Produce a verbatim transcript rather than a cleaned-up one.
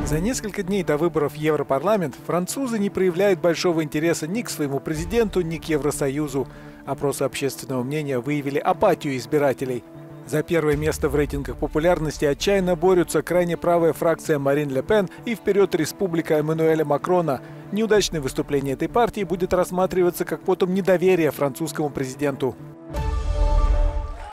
За несколько дней до выборов в Европарламент французы не проявляют большого интереса ни к своему президенту, ни к Евросоюзу. Опросы общественного мнения выявили апатию избирателей. За первое место в рейтингах популярности отчаянно борются крайне правая фракция Марин Ле Пен и вперед республика Эммануэля Макрона. Неудачное выступление этой партии будет рассматриваться как потом недоверия французскому президенту.